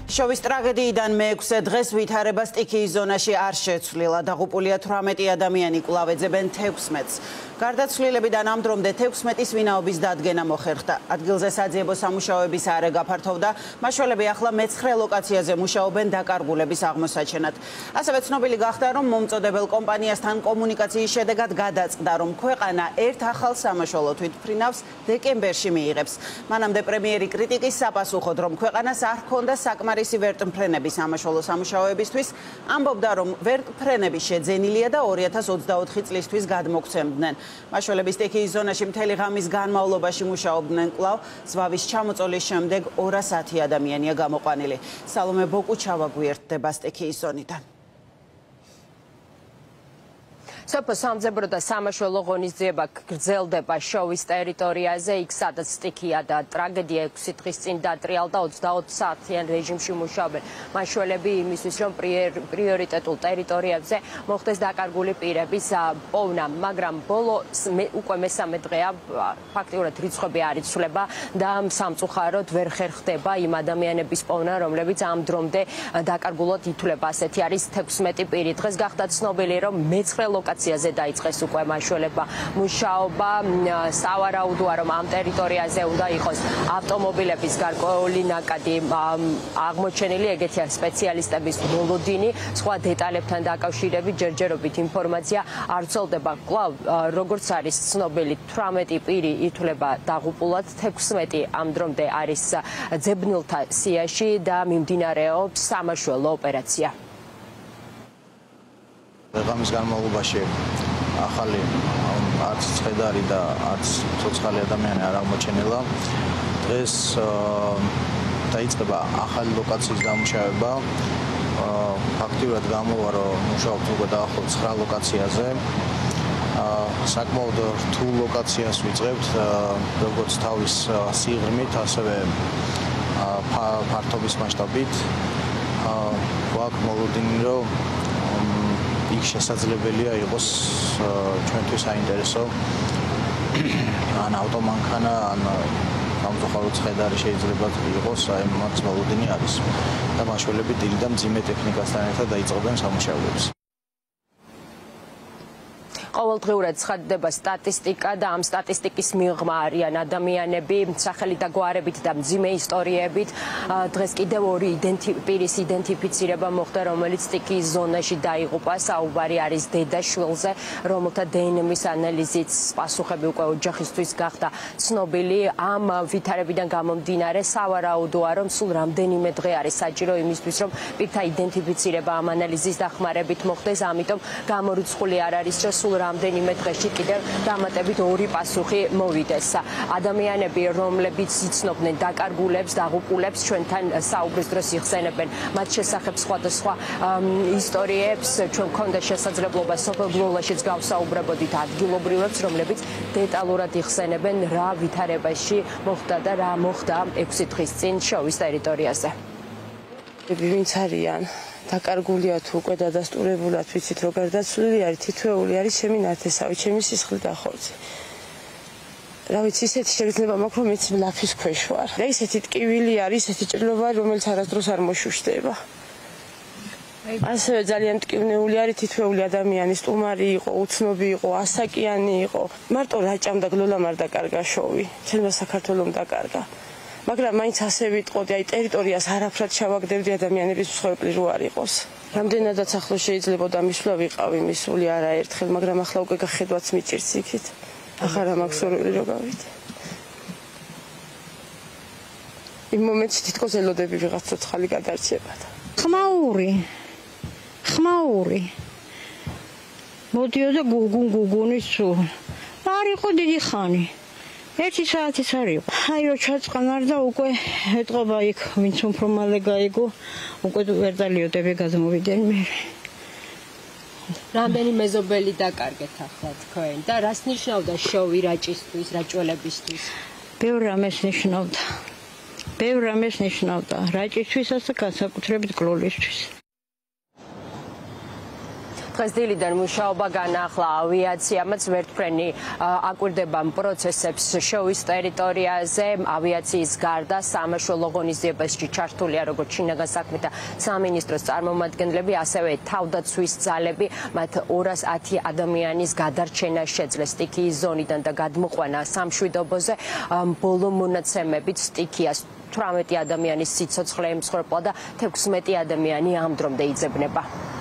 შოვის ტრაგედიიდან მე-6 დღეს ვითარება სტიქიის ზონაში არ შეცვლილა. დაღუპულია 18 ადამიანი, კვლავ ეძებენ 16-ს. გარდაცვლილებიდან ამ დრომდე 16-ის ვინაობის დადგენა მოხერხდა. ადგილზე საძიებო სამუშაოების არე გაფართოვდა. მაშველები ახლა მე-9 ლოკაციაზე მუშაობენ დაკარგულების აღმოსაჩენად. ასევე ცნობილი გახდა, რომ მომწოდებელ კომპანიასთან კომუნიკაციის შედეგად გადაწყდა, რომ ქვეყანა ერთ ახალ სამაშველო თვითმფრინავს დეკემბერში მიიღებს. მანამდე პრემიერი კრიტიკის საპასუხოდ, რომ ქვეყანას არ ჰქონდა საკმარისი ვერტმფრენების სამაშველო სამუშაოებისთვის, ამბობდა, რომ ვერტმფრენები შეძენილია და 2024 წლისთვის გადმოგცემდნენ. მაშველები სტიქიის ზონაში მთელი ღამის განმავლობაში მუშაობდნენ კვლავ. ზვავის ჩამოწოლის შემდეგ 210 ადამიანია გამოყვანილი. სალომე ბოკუჩავა გვერდდება სტიქიის ზონიდან. სოფო სამძებრო და სამაშველო ღონისძიება გრძელდება შოვის ტერიტორიაზე, იქ სადაც სტიქია და ტრაგედია 6 დღის წინ დატრიალდა 24 საათიან რეჟიმში მუშაობენ მაშველები იმისთვის, რომ პრიორიტეტულ ტერიტორიებზე მოხდეს დაკარგული პირების პოვნა, მაგრამ ბოლო უკვე მესამე დღეა ფაქტიურად რიცხვები არ იცვლება და სამწუხაროდ ვერ ხერხდება იმ ადამიანების პოვნა, რომლებიც ამ დრომდე დაკარგულად ითვლება. ასეთი არის 16 პირი. დღეს გახდა ცნობილი, რომ მე-9 ლოკაციაზე დაიწყეს უკვე მაშველება მუშაობა. სავარაუდოა, რომ ამ ტერიტორიაზე უნდა იყოს ავტომობილების გარკვეული ნაკადი აღმოჩენილი, ეგეთია სპეციალისტების მოლოდინი. სხვა დეტალებთან დაკავშირებით ჯერჯერობით ინფორმაცია არ ვრცელდება. კვლავ როგორც არის ცნობილი, 18 პირი ითვლება დაღუპულად, 16 ამ დრომდე არის ძებნილთა სიაში და მიმდინარეობს სამაშველო ოპერაცია. ღამის განმავლობაში ახალი არც ცხედარი და არც ცოცხალი ადამიანი არ აღმოჩენილა. დღეს დაიწყება ახალი ლოკაციის დამუშავება. ფაქტიურად გამოვა, რომ მუშაობთ უკვე დაახლოებით 9 ლოკაციაზე. საკმაოდ რთულ ლოკაციას ვიწყებთ, როგორც თავის სიღრმით, ასევე ფართობის მასშტაბით. გვაქვს მოლოდინი, რომ იქ შესაძლებელია იყოს ჩვენთვის საინტერესო ან ავტომანქანა, ან სამწუხაროდ ცხედარი შეიძლება იყოს, აი მაგ მოლოდინი არის და მაშველები დილით და მძიმე ტექნიკასთან ერთად დაიწყებენ სამუშაოებს. ყოველდღიურად ცხადდება სტატისტიკა და ამ სტატისტიკის მიღმა არიან ადამიანები სახელით და გვარებით და მძიმე ისტორიებით. დღეს კიდევ 2 პირის იდენტიფიცრება მოხდა, რომელიც სტიქიის ზონაში დაიღუპა. საუბარი არის დედა-შვილზე, რომელთა დნმ-ის ანალიზით პასუხები უკვე ოჯახისთვის გახდა ცნობილი. ამ ვითარებიდან გამომდინარე, სავარაუდოა, რომ სულ რამდენიმე დღე არის საჭირო იმისთვის, რომ პირთა იდენტიფიცრება ამ ანალიზის დახმარებით მოხდეს. ამიტომ გამორიცხული არ არის, რომ სულ რამდენიმე დღეში კიდევ დამატებით 2 პასუხი მოვიდეს. ადამიანები, რომლებიც იცნობდნენ დაკარგულებს, დაღუპულებს, ჩვენთან საუბრის დროს იხსენებენ მათ შესახებ სხვადასხვა ისტორიებს. ჩვენ გვქონდა შესაძლებლობა სოფელ ბოლოშიც გავსაუბრებოდით ადგილობრივებს, რომლებიც დეტალურად იხსენებენ რა ვითარებაში მოხდა და რა მოხდა 6 დღის წინ შოვის ტერიტორიაზე. ვინც არიან დაკარგულია თუ უკვე დადასტურებულად, ვიცით რომ გარდაცვლილი არის, თითოეული არის ჩემი ნათესავი, ჩემი სისხლი და ხორცი. რა ვიცი, ისეთი შეგრძნება მაქვს, რომ მეც ლაფის ქვეშ ვარ. და ისეთი ტკივილი არის, ისეთი ჭრილობა, რომელიც არასდროს არ მოშუშტება. ასევე ძალიან ტკივნეული არის თითოეული ადამიანი, სტუმარი იყო, უცნობი იყო, ასაკიანი იყო. მარტო რაჭამ და გლოლამ არ დაკარგა შოვი, ჩემმა საქართველომ დაკარგა. მაგრამ მაინც ასე ვიტყოდი, აი ტერიტორიას არაფრად ჩავაგდებდი ადამიანების მსხვერპლი რო არ იყოს. რამდენადაც ახლო შეიძლებოდა მისვლა ვიყავი მისული არაერთხელ, მაგრამ ახლა უკვე გახედვაც მიჭირს იქით. ახლა მაქვს სურვილი რო გავიდე. იმ მომენტში თითქოს ელოდები ვიღაც ცოცხალი გადარჩებოდა. ხმაური მოდიოდა გუგუნის სულ. არ იყო დიდი ხანი. 1 საათის არ იყო. აი რო ჩაწყამარ და უკვე ეტყობა იქ ვინც formula.ge გაიგო, უკვე ვერ დალიოდები გადმოვიდენ მე. რამდენი მეზობელი დაკარგეთ ახლა თქვენ და რას ნიშნავდა შოვი რაჭისთვის, რაჭველებისთვის? ბევრ რამეს ნიშნავდა. რაჭისთვისაც და განსაკუთრებით გლოლისთვის. დღეს დილიდან მუშაობა განაახლა ავიაციამაც ვერტფრენი აკვირდება პროცესებს შოვის ტერიტორიაზე. ავიაციის გარდა სამაშველო ღონისძიებაში ჩართულია როგორც შინაგან საქმეთა სამინისტროს წარმომადგენლები, ასევე თავდაცვის ძალები. მათ 210 ადამიანის გადარჩენა შეძლეს სტიქიის ზონიდან და გადმოყვანა სამშვიდობოზე. ბოლო მონაცემებით სტიქიას 18 ადამიანის სიცოცხლე ემსხვერპლა და 16 ადამიანი ამ დრომდე იძებნება.